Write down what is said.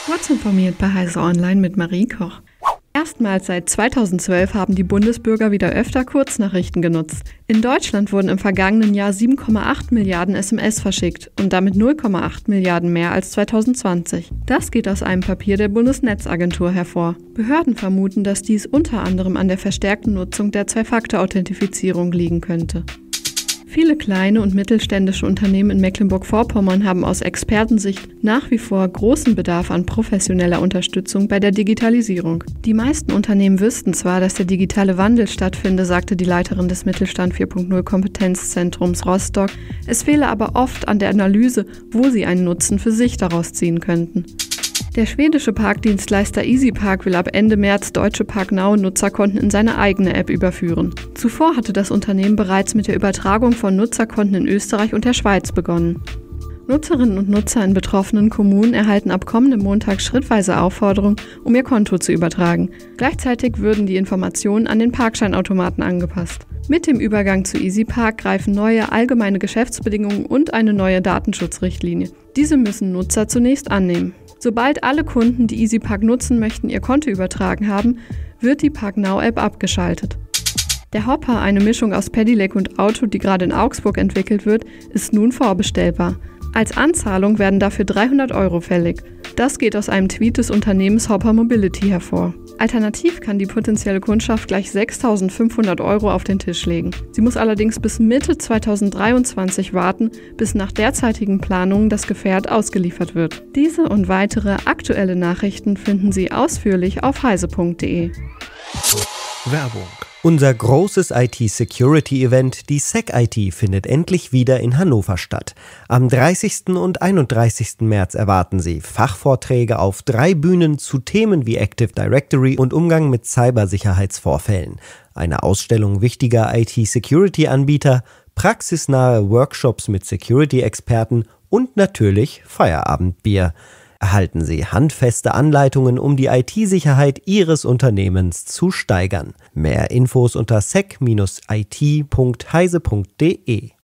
Kurz informiert bei Heise Online mit Marie Koch. Erstmals seit 2012 haben die Bundesbürger wieder öfter Kurznachrichten genutzt. In Deutschland wurden im vergangenen Jahr 7,8 Milliarden SMS verschickt und damit 0,8 Milliarden mehr als 2020. Das geht aus einem Papier der Bundesnetzagentur hervor. Behörden vermuten, dass dies unter anderem an der verstärkten Nutzung der Zwei-Faktor-Authentifizierung liegen könnte. Viele kleine und mittelständische Unternehmen in Mecklenburg-Vorpommern haben aus Expertensicht nach wie vor großen Bedarf an professioneller Unterstützung bei der Digitalisierung. Die meisten Unternehmen wüssten zwar, dass der digitale Wandel stattfinde, sagte die Leiterin des Mittelstand 4.0 Kompetenzzentrums Rostock. Es fehle aber oft an der Analyse, wo sie einen Nutzen für sich daraus ziehen könnten. Der schwedische Parkdienstleister EasyPark will ab Ende März deutsche ParkNow-Nutzerkonten in seine eigene App überführen. Zuvor hatte das Unternehmen bereits mit der Übertragung von Nutzerkonten in Österreich und der Schweiz begonnen. Nutzerinnen und Nutzer in betroffenen Kommunen erhalten ab kommendem Montag schrittweise Aufforderungen, um ihr Konto zu übertragen. Gleichzeitig würden die Informationen an den Parkscheinautomaten angepasst. Mit dem Übergang zu EasyPark greifen neue allgemeine Geschäftsbedingungen und eine neue Datenschutzrichtlinie. Diese müssen Nutzer zunächst annehmen. Sobald alle Kunden, die EasyPark nutzen möchten, ihr Konto übertragen haben, wird die ParkNow-App abgeschaltet. Der Hopper, eine Mischung aus Pedelec und Auto, die gerade in Augsburg entwickelt wird, ist nun vorbestellbar. Als Anzahlung werden dafür 300 € fällig. Das geht aus einem Tweet des Unternehmens Hopper Mobility hervor. Alternativ kann die potenzielle Kundschaft gleich 6.500 € auf den Tisch legen. Sie muss allerdings bis Mitte 2023 warten, bis nach derzeitigen Planungen das Gefährt ausgeliefert wird. Diese und weitere aktuelle Nachrichten finden Sie ausführlich auf heise.de. Werbung. Unser großes IT-Security-Event, die SecIT, findet endlich wieder in Hannover statt. Am 30. und 31. März erwarten Sie Fachvorträge auf 3 Bühnen zu Themen wie Active Directory und Umgang mit Cybersicherheitsvorfällen, eine Ausstellung wichtiger IT-Security-Anbieter, praxisnahe Workshops mit Security-Experten und natürlich Feierabendbier. Erhalten Sie handfeste Anleitungen, um die IT-Sicherheit Ihres Unternehmens zu steigern. Mehr Infos unter sec-it.heise.de.